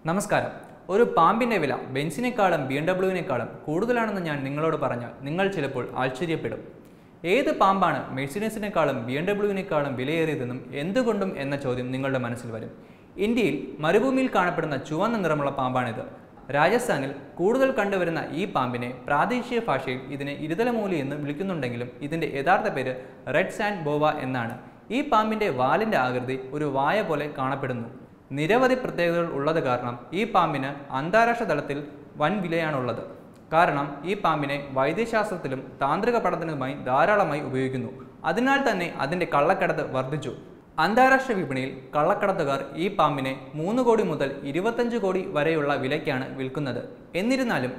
നമസ്കാരം. ഒരു പാമ്പിന്റെ വില ബെൻസിനേക്കാളും BMW-നേക്കാളും കൂടുതലാണെന്ന് ഞാൻ നിങ്ങളോട് പറഞ്ഞാൽ നിങ്ങൾ ചിലപ്പോൾ ആശ്ചര്യപ്പെടും. ഏത് പാമ്പാണ് മെഴ്സിഡീസിനേക്കാളും BMW-നേക്കാളും വിലയേറിയതെന്നും എന്തുകൊണ്ടും എന്ന ചോദ്യം നിങ്ങളുടെ മനസ്സിൽ വരും. ഇന്ത്യയിൽ മരുഭൂമിയിൽ കാണപ്പെടുന്ന ചുവന്ന നിറമുള്ള പാമ്പാണിത്. രാജസ്ഥാനിൽ കൂടുതൽ കണ്ടുവരുന്ന ഈ പാമ്പിനെ പ്രാദേശിക ഭാഷയിൽ ഇതിനെ ഇരുതലമൂലി എന്ന് വിളിക്കുന്നുണ്ടെങ്കിലും ഇതിന്റെ യഥാർത്ഥ പേര് റെഡ് സാൻഡ് ബോവ എന്നാണ്. ഈ പാമ്പിന്റെ വാലിന്റെ ആകൃതി ഒരു വായ പോലെ കാണപ്പെടുന്നു. നിരവധി പ്രത്യേകതകൾ ഉള്ളത് കാരണം ഈ പാമ്പിന് അന്താരാഷ്ട്ര തലത്തിൽ വൻ വിലയാണുള്ളത്. കാരണം ഈ പാമ്പിനെ വൈദ്യശാസ്ത്രത്തിലും താന്ത്രിക പഠനത്തിനുമായി ധാരാളമായി ഉപയോഗിക്കുന്നു. അതിനാൽ തന്നെ അതിൻ്റെ കള്ളക്കടത്ത് വർദ്ധിച്ചു. അന്താരാഷ്ട്ര വിപണിയിൽ കള്ളക്കടത്തുകാർ ഈ പാമ്പിനെ 3 കോടി മുതൽ 25 കോടി വരെയുള്ള വിലയ്ക്കാണ് വിൽക്കുന്നത്. എന്നിരുന്നാലും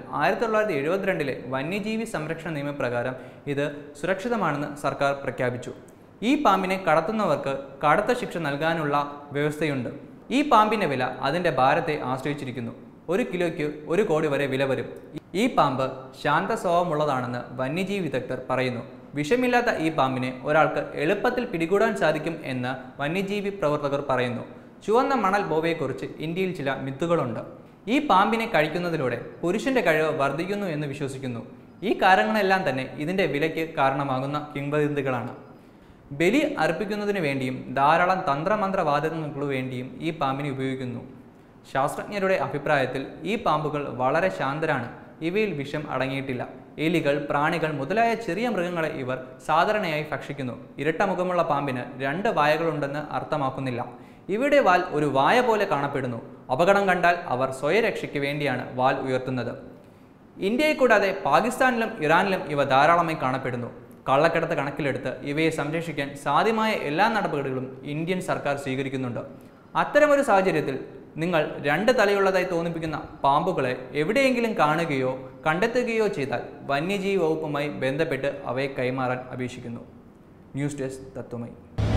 1972 വന്യജീവി സംരക്ഷണ നിയമപ്രകാരം ഇത് സുരക്ഷിതമാണെന്ന് സർക്കാർ പ്രഖ്യാപിച്ചു. ഈ പാമ്പിനെ കടത്തുന്നവർക്ക് കടുത്ത ശിക്ഷ നൽകാനുള്ള വ്യവസ്ഥയുണ്ട്. ഈ പാമ്പിന്റെ വില അതിന്റെ ഭാരത്തെ ആശ്രയിച്ചിരിക്കുന്നു. 1 കിലോയ്ക്ക് 1 കോടി വരെ വില വരും. ഈ പാമ്പ് ശാന്ത സ്വഭാവമുള്ളതാണെന്ന് വന്യജീവി വിദഗ്ധർ പറയുന്നു. വിഷമില്ലാത്ത ഈ പാമ്പിനെ ഒരാൾക്ക് എളുപ്പത്തിൽ പിടികൂടാൻ സാധിക്കും എന്ന് വന്യജീവി പ്രവർത്തകർ പറയുന്നു. ചുവന്ന മണൽ ബോവയെക്കുറിച്ച് ഇന്ത്യയിൽ ചില മിത്തുകളുണ്ട്. ഈ പാമ്പിനെ കഴിക്കുന്നതിലൂടെ പുരുഷന്റെ കഴിവ് വർദ്ധിക്കുന്നു എന്ന് വിശ്വസിക്കുന്നു. ഈ കാരണങ്ങളെല്ലാം തന്നെ ഇതിന്റെ വിലയ്ക്ക് കാരണമാകുന്ന കിംവദന്തികളാണ്. ബലി അർപ്പിക്കുന്നതിന് വേണ്ടിയും ധാരാളം തന്ത്രമന്ത്രവാദങ്ങൾക്ക് വേണ്ടിയും ഈ പാമ്പിനെ ഉപയോഗിക്കുന്നു. ശാസ്ത്രജ്ഞരുടെ അഭിപ്രായത്തിൽ ഈ പാമ്പുകൾ വളരെ ശാന്തരാണ്. ഇവയിൽ വിഷം അടങ്ങിയിട്ടില്ല. എലികൾ, പ്രാണികൾ മുതലായ ചെറിയ മൃഗങ്ങളെ ഇവർ സാധാരണയായി ഭക്ഷിക്കുന്നു. ഇരട്ട മുഖമുള്ള പാമ്പിന് 2 വായകളുണ്ടെന്ന് അർത്ഥമാക്കുന്നില്ല. ഇവയുടെ വാൽ ഒരു വായ പോലെ കാണപ്പെടുന്നു. അപകടം കണ്ടാൽ അവർ സ്വയരക്ഷയ്ക്ക് വേണ്ടിയാണ് വാൽ ഉയർത്തുന്നത്. ഇന്ത്യയെ കൂടാതെ പാകിസ്ഥാനിലും ഇറാനിലും ഇവ ധാരാളമായി കാണപ്പെടുന്നു. കള്ളക്കടത്ത് കണക്കിലെടുത്ത് ഇവയെ സംരക്ഷിക്കാൻ സാധ്യമായ എല്ലാ നടപടികളും ഇന്ത്യൻ സർക്കാർ സ്വീകരിക്കുന്നുണ്ട്. അത്തരമൊരു സാഹചര്യത്തിൽ നിങ്ങൾ 2 തലയുള്ളതായി തോന്നിപ്പിക്കുന്ന പാമ്പുകളെ എവിടെയെങ്കിലും കാണുകയോ കണ്ടെത്തുകയോ ചെയ്താൽ വന്യജീവി വകുപ്പുമായി ബന്ധപ്പെട്ട് അവയെ കൈമാറാൻ അപേക്ഷിക്കുന്നു. News desk Tatwamayi.